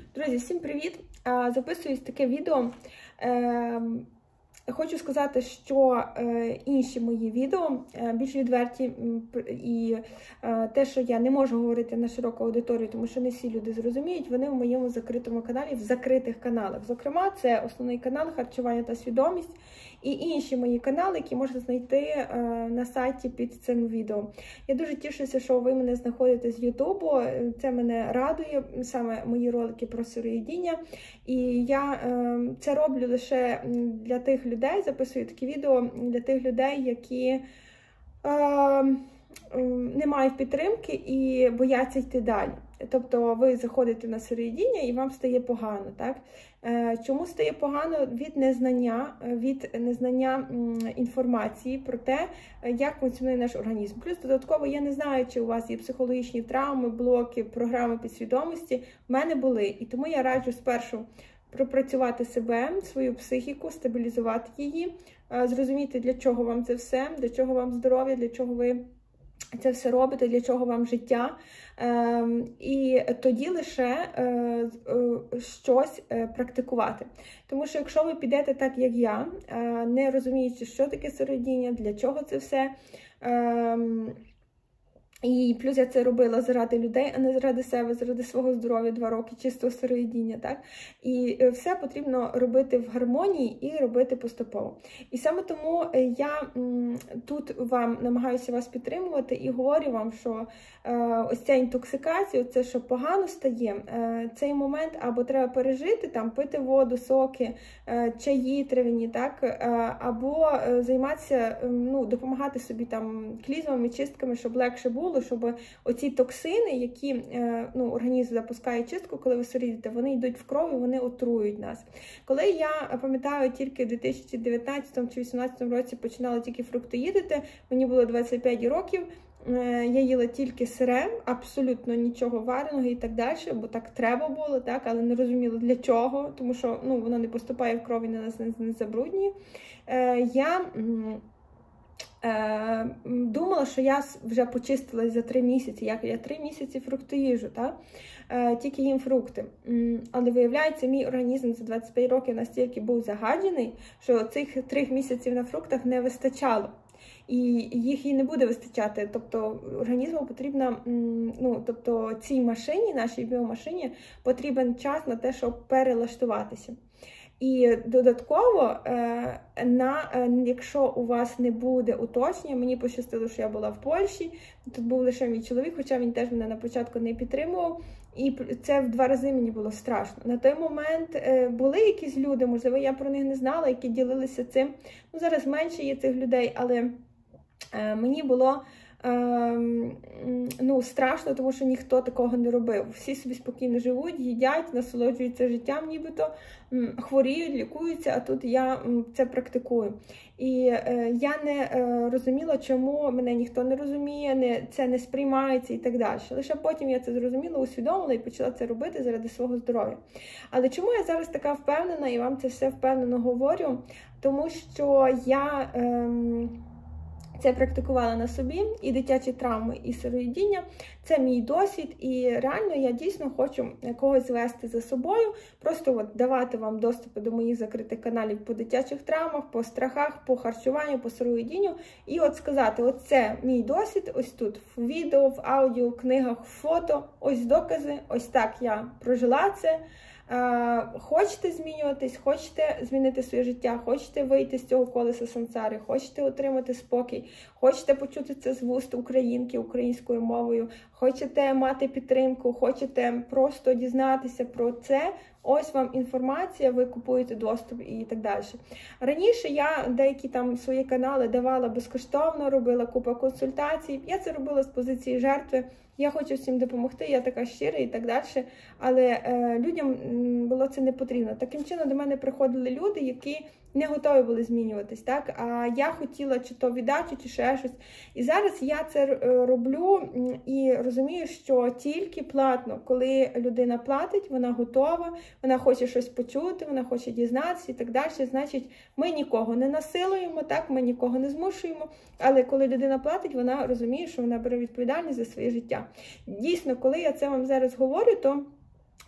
Друзі, всім привіт! Записуюсь таке відео. Хочу сказати, що інші мої відео більш відверті, і те, що я не можу говорити на широку аудиторію, тому що не всі люди зрозуміють, вони в моєму закритому каналі, в закритих каналах. Зокрема, це основний канал «Харчування та свідомість» і інші мої канали, які можна знайти на сайті під цим відео. Я дуже тішуся, що ви мене знаходите з Ютубу, це мене радує, саме мої ролики про сироїдіння. І я це роблю лише для тих людей, записую такі відео для тих людей, які не мають підтримки і бояться йти далі. Тобто ви заходите на сироїдіння і вам стає погано, так? Чому стає погано? Від незнання інформації про те, як функціонує наш організм. Плюс додатково я не знаю, чи у вас є психологічні травми, блоки, програми підсвідомості. В мене були. І тому я раджу спершу пропрацювати себе, свою психіку, стабілізувати її, зрозуміти, для чого вам це все, для чого вам здоров'я, для чого ви це все робите, для чого вам життя. І тоді лише щось практикувати. Тому що якщо ви підете так, як я, не розуміючи, що таке сироїдіння, для чого це все, і плюс я це робила заради людей, а не заради себе, заради свого здоров'я, 2 роки чистого сироїдіння, так? І все потрібно робити в гармонії і робити поступово. І саме тому я тут вам намагаюся вас підтримувати і говорю вам, що ось ця інтоксикація, це що погано стає, цей момент або треба пережити, там, пити воду, соки, чаї трав'яні, так? Або займатися, допомагати собі там клізмами, чистками, щоб легше було, щоб оці токсини, які організм запускає чистку, коли ви сироїдите, вони йдуть в кров і вони отруюють нас. Коли я, пам'ятаю, тільки в 2019 чи 2018 році починала тільки фруктоїдити, мені було 25 років, я їла тільки сире, абсолютно нічого вареного і так далі, бо так треба було, так, але не розуміла для чого, тому що воно не поступає в кров і нас не забруднює. Я думала, що я вже почистилась за 3 місяці. Я 3 місяці фруктоїжу, так? Тільки їм фрукти. Але виявляється, мій організм за 25 років настільки був загаджений, що цих 3 місяців на фруктах не вистачало. І їх і не буде вистачати. Тобто організму потрібно, цій машині, нашій біомашині, потрібен час на те, щоб перелаштуватися. І додатково, якщо у вас не буде уточнення, мені пощастило, що я була в Польщі, тут був лише мій чоловік, хоча він теж мене на початку не підтримував, і це в 2 рази мені було страшно. На той момент були якісь люди, можливо, я про них не знала, які ділилися цим. Зараз менше є цих людей, але мені було страшно, тому що ніхто такого не робив. Всі собі спокійно живуть, їдять, насолоджуються життям нібито, хворіють, лікуються, а тут я це практикую. І я не розуміла, чому мене ніхто не розуміє, це не сприймається і так далі. Лише потім я це зрозуміла, усвідомила і почала це робити заради свого здоров'я. Але чому я зараз така впевнена і вам це все впевнено говорю? Тому що я це практикувала на собі, і дитячі травми, і сироїдіння. Це мій досвід, і реально я дійсно хочу когось вести за собою, просто давати вам доступи до моїх закритих каналів по дитячих травмах, по страхах, по харчуванню, по сироїдінню, і сказати, це мій досвід, ось тут в відео, в аудіо, в книгах, в фото, ось докази, ось так я прожила це. Хочете змінюватись, хочете змінити своє життя, хочете вийти з цього колеса сансари, хочете отримати спокій, хочете почути це з вуст українки українською мовою, хочете мати підтримку, хочете просто дізнатися про це, ось вам інформація, ви купуєте доступ і так далі. Раніше я деякі там свої канали давала безкоштовно, робила купу консультацій, я це робила з позиції жертви, я хочу всім допомогти, я така щира і так далі, але людям було це не потрібно. Таким чином до мене приходили люди, які не готові були змінюватись, так? А я хотіла чи то віддачу, чи ще щось. І зараз я це роблю і розумію, що тільки платно, коли людина платить, вона готова, вона хоче щось почути, вона хоче дізнатися і так далі. Значить, ми нікого не насилуємо, так? Ми нікого не змушуємо, але коли людина платить, вона розуміє, що вона бере відповідальність за своє життя. Дійсно, коли я це вам зараз говорю, то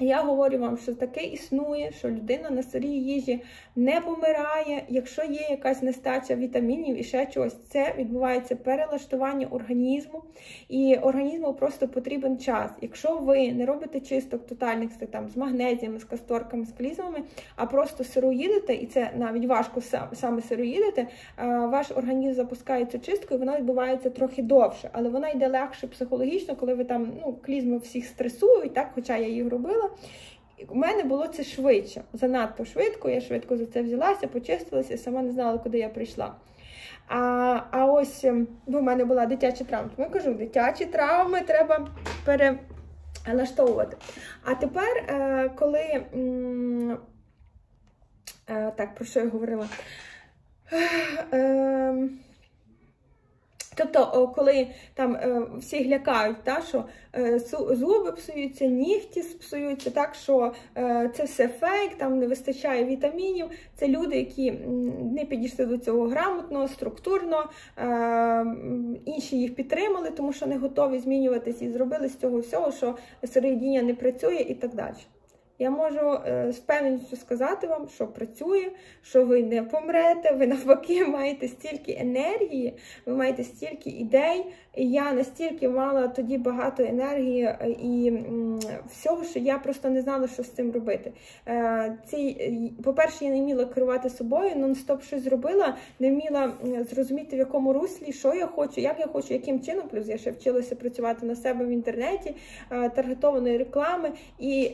Я говорю вам, що таке існує, що людина на сирій їжі не помирає, якщо є якась нестача вітамінів і ще чогось. Це відбувається перелаштування організму, і організму просто потрібен час. Якщо ви не робите чисток тотальних там, з магнезіями, з касторками, з клізмами, а просто сироїдите, і це навіть важко саме сироїдити, ваш організм запускає цю чистку, і вона відбувається трохи довше, але вона йде легше психологічно, коли ви там, клізми всіх стресують, так, хоча я їх робила. У мене було це швидше, занадто швидко, я швидко за це взялася, почистилася, сама не знала, куди я прийшла. А ось, в мене була дитяча травма, тому я кажу, дитячі травми треба перелаштовувати. А тепер, коли, так, про що я говорила? Тобто, коли там всі глякають, що зуби псуються, нігті псуються, так, що це все фейк, там не вистачає вітамінів. Це люди, які не підійшли до цього грамотно, структурно, інші їх підтримали, тому що не готові змінюватись і зробили з цього всього, що сироїдіння не працює і так далі. Я можу з певністю сказати вам, що працює, що ви не помрете, ви навпаки маєте стільки енергії, ви маєте стільки ідей. І я настільки мала тоді багато енергії і всього, що я просто не знала, що з цим робити. По-перше, я не вміла керувати собою, нон-стоп щось зробила, не вміла зрозуміти, в якому руслі, що я хочу, як я хочу, яким чином. Плюс я ще вчилася працювати на себе в інтернеті, таргетованої реклами. І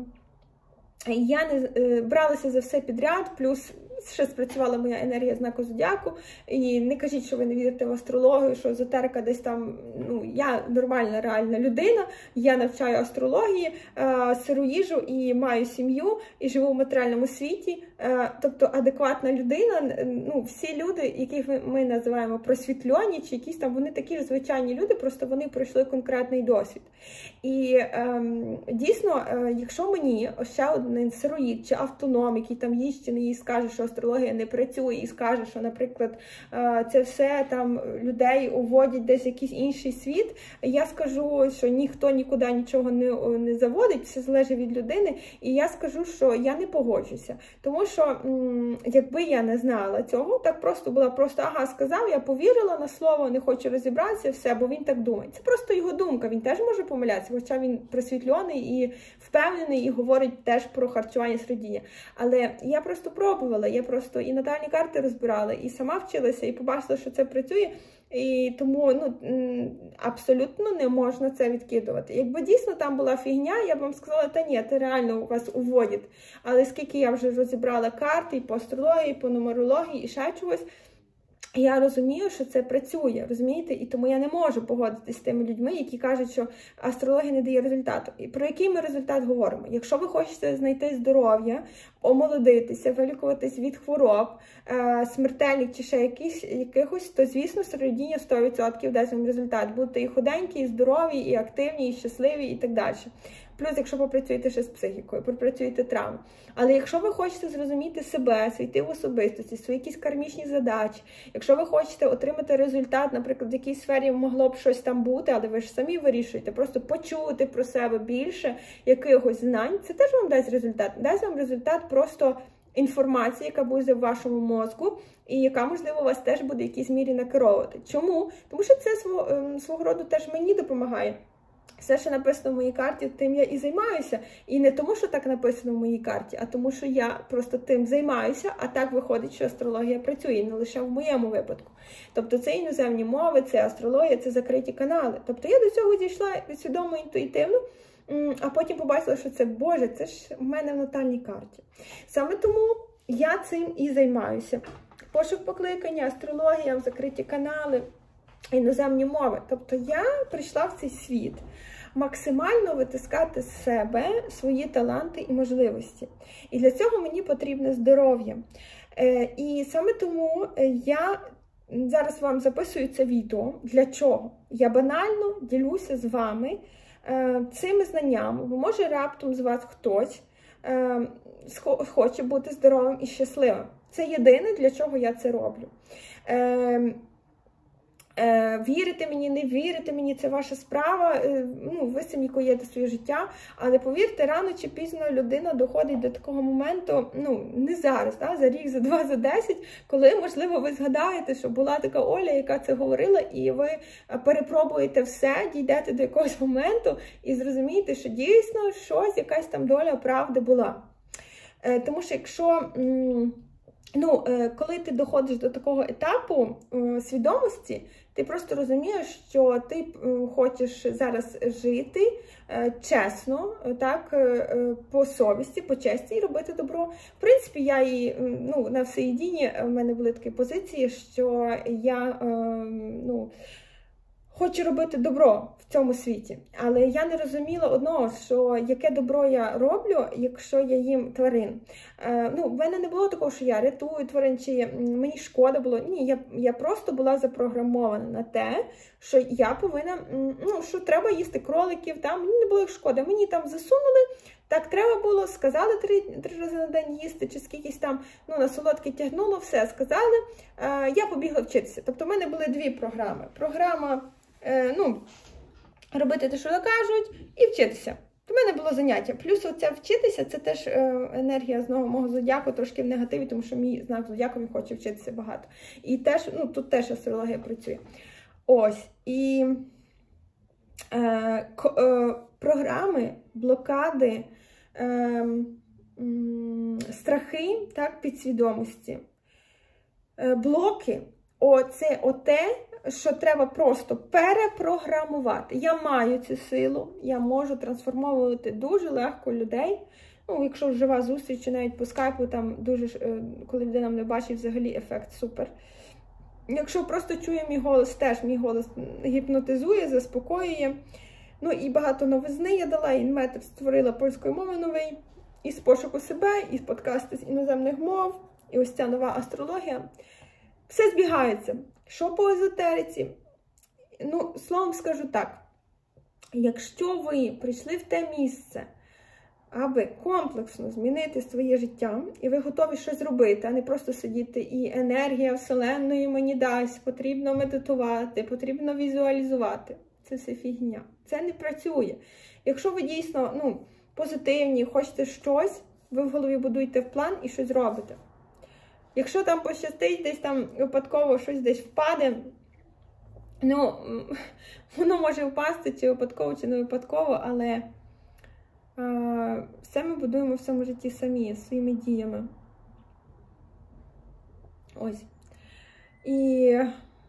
я не бралася за все підряд, плюс ще спрацювала моя енергія знаку Зодіаку. І не кажіть, що ви не вірите в астрологію, що езотерика десь там, я нормальна, реальна людина, я навчаю астрології, сиру їжу і маю сім'ю, і живу в матеріальному світі. Тобто адекватна людина, всі люди, яких ми називаємо просвітлені, чи якісь там, вони такі ж звичайні люди, просто вони пройшли конкретний досвід. І дійсно, якщо мені ще один сироїд чи автоном, який там їсть чи не їсть, скаже, що астрологія не працює і скаже, що, наприклад, це все там людей уводять десь в якийсь інший світ, я скажу, що ніхто нікуди нічого не заводить, все залежить від людини, і я скажу, що я не погоджуся. Тому що, якби я не знала цього, так просто була ага, сказав, я повірила на слово, не хочу розібратися, все, бо він так думає. Це просто його думка, він теж може помилятися, хоча він просвітлений і впевнений, і говорить теж про харчування сироїдіння. Але я просто пробувала, я просто і натальні карти розбирала, і сама вчилася, і побачила, що це працює, і тому абсолютно не можна це відкидувати. Якби дійсно там була фігня, я б вам сказала, та ні, це реально вас уводять. Але скільки я вже розібрала карти і по астрології, і по нумерології, і ще чогось, я розумію, що це працює, розумієте? І тому я не можу погодитися з тими людьми, які кажуть, що астрологія не дає результату. І про який ми результат говоримо? Якщо ви хочете знайти здоров'я, омолодитися, вилікуватись від хвороб, смертельних чи ще якихось, то, звісно, сироїдіння 100% дасть вам результат. Будете і худенькі, і здорові, і активні, і щасливі, і так далі. Плюс, якщо попрацюєте ще з психікою, попрацюєте травму. Але якщо ви хочете зрозуміти себе, свій в особистості, свої якісь кармічні задачі, якщо ви хочете отримати результат, наприклад, в якійсь сфері могло б щось там бути, але ви ж самі вирішуєте, просто почути про себе більше якихось знань, це теж вам дасть результат. Дасть вам результат просто інформації, яка буде в вашому мозку, і яка, можливо, вас теж буде в якійсь мірі накеровувати. Чому? Тому що це свого роду теж мені допомагає. Все, що написано в моїй карті, тим я і займаюся. І не тому, що так написано в моїй карті, а тому, що я просто тим займаюся, а так виходить, що астрологія працює, не лише в моєму випадку. Тобто це іноземні мови, це астрологія, це закриті канали. Тобто я до цього дійшла свідомо, інтуїтивно, а потім побачила, що це, Боже, це ж в мене в натальній карті. Саме тому я цим і займаюся. Пошук покликання, астрологія, закриті канали, іноземні мови. Тобто я прийшла в цей світ максимально витискати з себе свої таланти і можливості. І для цього мені потрібне здоров'я. І саме тому я зараз вам записую це відео. Для чого? Я банально ділюся з вами цими знаннями, бо може раптом з вас хтось хоче бути здоровим і щасливим. Це єдине, для чого я це роблю. Вірите мені, не вірите мені, це ваша справа, ви самі коєте своє життя, але повірте, рано чи пізно людина доходить до такого моменту, не зараз, за рік, за 2, за 10, коли, можливо, ви згадаєте, що була така Оля, яка це говорила, і ви перепробуєте все, дійдете до якогось моменту і зрозумієте, що дійсно щось, якась там доля правди була. Тому що якщо... коли ти доходиш до такого етапу свідомості, ти просто розумієш, що ти хочеш зараз жити чесно, так, по совісті, по честі і робити добро. В принципі, я і на всеєдині в мене були такі позиції, що я хочу робити добро в цьому світі. Але я не розуміла одного, що яке добро я роблю, якщо я їм тварин. В мене не було такого, що я рятую тварин, чи мені шкода було. Ні, я просто була запрограмована на те, що я повинна, що треба їсти кроликів, мені не було їх шкода. Мені там засунули, так треба було, сказали 3 рази на день їсти, чи скількись там, на солодке тягнуло, все сказали, я побігла вчитися. Тобто в мене були 2 програми. Програма робити те, що кажуть, і вчитися. У мене було заняття. Плюс оця вчитися, це теж енергія знову мого зодіаку, трошки в негативі, тому що мій знак зодіаку, він хоче вчитися багато. І теж, тут теж астрологія працює. Ось. І програми, блокади, страхи, так, підсвідомості, блоки, оце що треба просто перепрограмувати. Я маю цю силу, я можу трансформовувати дуже легко людей. Якщо жива зустріч, навіть по скайпу, там дуже, коли людина мене бачить, взагалі ефект супер. Якщо просто чує мій голос, теж мій голос гіпнотизує, заспокоює. І багато новизни я дала, і метод створила польської мови новий, і з пошуку себе, і з подкасти з іноземних мов, і ось ця нова астрологія. Все збігається. Що по езотериці? Словом скажу так. Якщо ви прийшли в те місце, аби комплексно змінити своє життя, і ви готові щось робити, а не просто сидіти, і енергія Вселенної мені дасть, потрібно медитувати, потрібно візуалізувати. Це все фігня. Це не працює. Якщо ви дійсно, позитивні, хочете щось, ви в голові будуєте план і щось робите. Якщо там пощастить, десь там випадково щось десь впаде, воно може впасти, чи випадково, чи не випадково, але все ми будуємо в цьому житті самі, своїми діями. Ось. І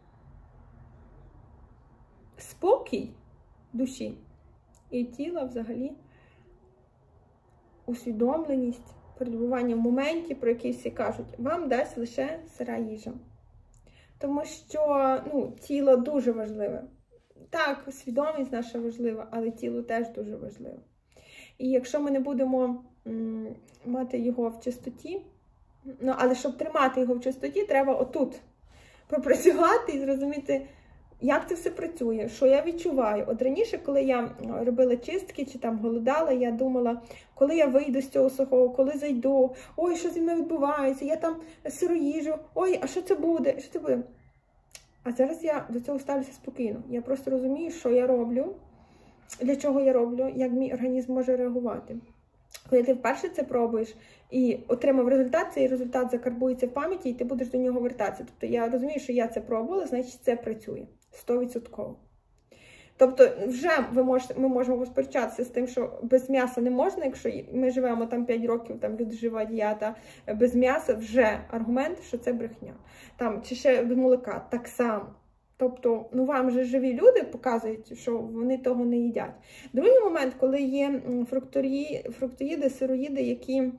спокій душі і тіла взагалі, усвідомленість, перебування в моменті, про який всі кажуть, вам дасть лише сира їжа. Тому що, тіло дуже важливе. Так, свідомість наша важлива, але тіло теж дуже важливе. І якщо ми не будемо мати його в чистоті, але щоб тримати його в чистоті, треба отут попрацювати і зрозуміти, як це все працює, що я відчуваю. От раніше, коли я робила чистки, чи там голодала, я думала, коли я вийду з цього сухого, коли зайду, ой, що зі мною відбувається, я там сироїжу, ой, а що це буде, що це буде? А зараз я до цього ставлюся спокійно. Я просто розумію, що я роблю, для чого я роблю, як мій організм може реагувати. Коли ти вперше це пробуєш і отримав результат, цей результат закарбується в пам'яті, і ти будеш до нього вертатися. Тобто я розумію, що я це пробувала, значить це працює. 100%. Тобто вже ми можемо посперечатися з тим, що без м'яса не можна, якщо ми живемо там 5 років, там люди жива дієта без м'яса, вже аргумент, що це брехня. Чи ще без молока, так само. Тобто, вам же живі люди показують, що вони того не їдять. Другий момент, коли є фруктоїди, сироїди, які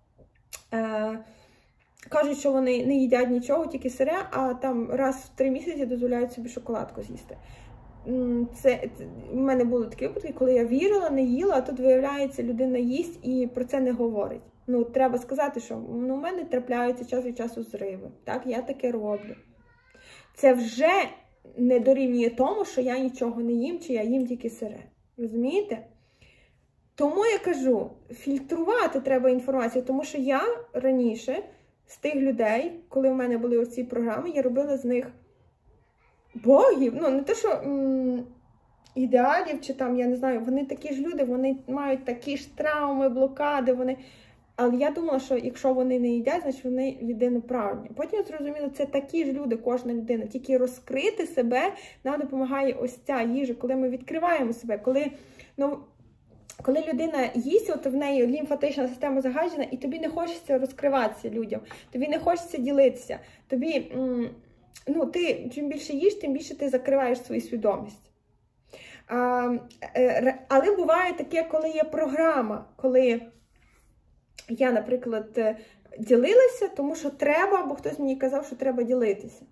кажуть, що вони не їдять нічого, тільки сире, а там раз в 3 місяці дозволяють собі шоколадку з'їсти. У мене були такі випадки, коли я вірила, не їла, а тут, виявляється, людина їсть і про це не говорить. Треба сказати, що у мене трапляються час від часу зриви. Так, я таке роблю. Це вже не дорівнює тому, що я нічого не їм, чи я їм тільки сире. Розумієте? Тому я кажу, фільтрувати треба інформацію, тому що я раніше з тих людей, коли в мене були оці програми, я робила з них богів, ну, не те, що ідеалів, чи там, я не знаю, вони такі ж люди, вони мають такі ж травми, блокади, вони... Але я думала, що якщо вони не їдять, значить вони єдино правильні. Потім я зрозуміла, це такі ж люди, кожна людина. Тільки розкрити себе нам допомагає ось ця їжа, коли ми відкриваємо себе, коли людина їсть, от в неї лімфатична система загаджена, і тобі не хочеться розкриватися людям, тобі не хочеться ділитися, тобі, ну, ти чим більше їш, тим більше ти закриваєш свою свідомість. Але буває таке, коли є програма, коли я, наприклад, ділилася, тому що треба, бо хтось мені казав, що треба ділитися.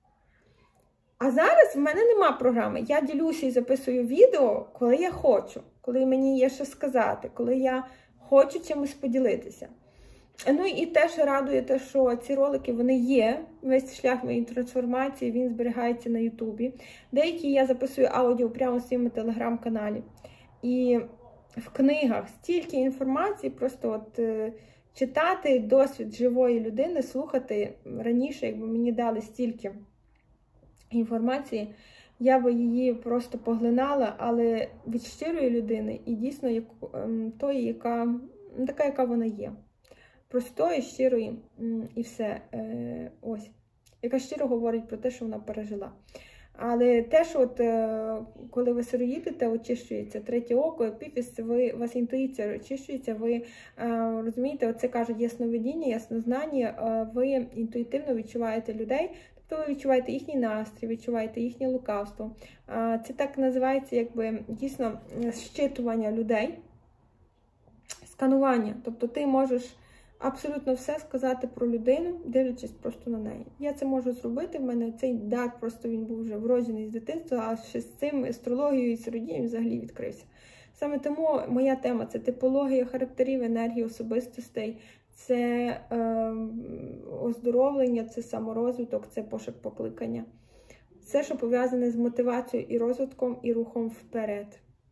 А зараз в мене нема програми. Я ділюся і записую відео, коли я хочу, коли мені є що сказати, коли я хочу чимось поділитися. Ну і теж радує те, що ці ролики, вони є. Весь шлях моєї трансформації, він зберігається на Ютубі. Деякі я записую аудіо прямо в своєму телеграм-каналі. І в книгах стільки інформації, просто от читати досвід живої людини, слухати раніше, якби мені дали стільки інформації, я би її просто поглинала, але від щирої людини і дійсно тої, яка, така, яка вона є. Простої, щирої і все. Ось. Яка щиро говорить про те, що вона пережила. Але те, що от, коли ви сироїдите, очищується третє око, епіфіз, у вас інтуїція очищується, ви розумієте, оце кажуть ясновидіння, яснознання, ви інтуїтивно відчуваєте людей, тобто ви відчуваєте їхній настрій, відчуваєте їхнє лукавство. Це так називається, якби, дійсно, зчитування людей, сканування. Тобто ти можеш абсолютно все сказати про людину, дивлячись просто на неї. Я це можу зробити, в мене цей дар просто він був вже вроджений з дитинства, а ще з цим астрологією і сиродієм взагалі відкрився. Саме тому моя тема – це типологія характерів, енергії, особистостей, це оздоровлення, це саморозвиток, це пошук покликання. Все, що пов'язане з мотивацією і розвитком, і рухом вперед.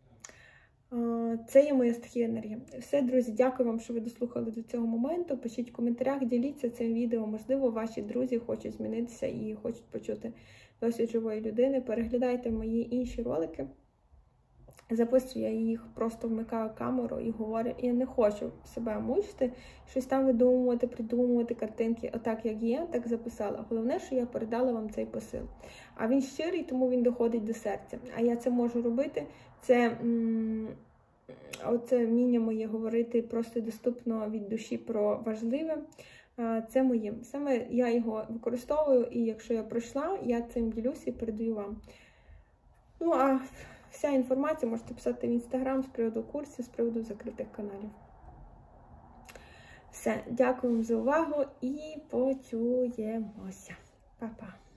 Це є моя стихія енергія. Все, друзі, дякую вам, що ви дослухали до цього моменту. Пишіть в коментарях, діліться цим відео. Можливо, ваші друзі хочуть змінитися і хочуть почути досвід живої людини. Переглядайте мої інші ролики. Записую я їх, просто вмикаю камеру і говорю. І я не хочу себе мучити, щось там видумувати, придумувати картинки. Отак, як є, так записала. Головне, що я передала вам цей посил. А він щирий, тому він доходить до серця. А я це можу робити. Оце вміння моє говорити просто доступно від душі про важливе. Це моє. Саме я його використовую, і якщо я пройшла, я цим ділюся і передаю вам. Ну, а вся інформація можете писати в Інстаграм з приводу курсів, з приводу закритих каналів. Все, дякую вам за увагу і почуємося. Па-па.